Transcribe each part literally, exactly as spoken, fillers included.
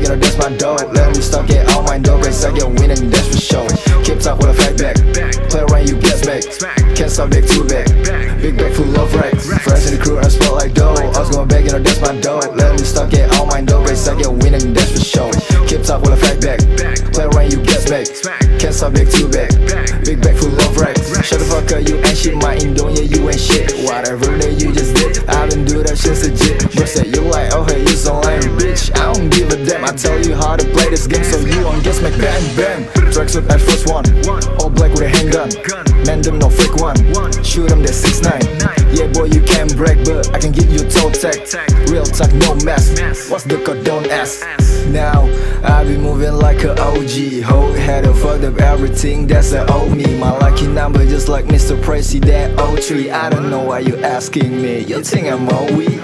you know that's my dough. Let me start get all my dough, guys I get winning, that's for sure. Keep talk with a fact back, play around you get smacked. Can't stop big too big, big bag full of racks. Friends in the crew I spot like dough. I was going back, you know that's my dough. Let me start get all my dough, guys I get winning, that's for sure. Keep talk with a fact back, play around you get smacked. Can't stop big too big, big bag full of racks. Shut the fuck up, you ain't shit, my Indonesia, you ain't shit. Whatever that you just did, I done do that shit legit. Bro said you like, oh hey, you so lame, bitch. I don't give a damn, I tell you how to play this game, so you won't get smack bam bam. Tracks up at first one, all black with a handgun. Man them no fake one, shoot them that six nine. Yeah boy you can't break, but I can give you toe tag. Real talk, no mess, what's the code, don't ask. Now, I be moving like a O G. Whole head of fucked up everything that's a owe me. My lucky number just like Mister President oh three. I don't know why you asking me, you think I'm all weak?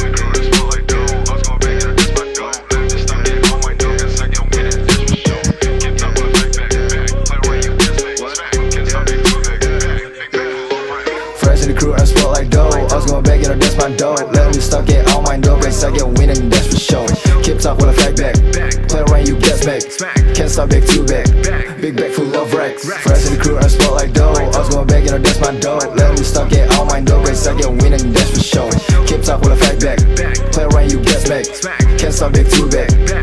Fresh in the crew I spot like dough. I was going back, you know that's my dough. Let me start get all my dough, guys I get winning, that's for sure. Keep talk with a fact back, play around you get smacked. Can't stop big too big, big bag full of racks. Fresh in the crew I spot like dough. I was going back, you know that's my dough. Let me start get all my dough, guys I get winning, that's for sure. Keep talk with a fact back, play around you get smacked. Can't stop big too big,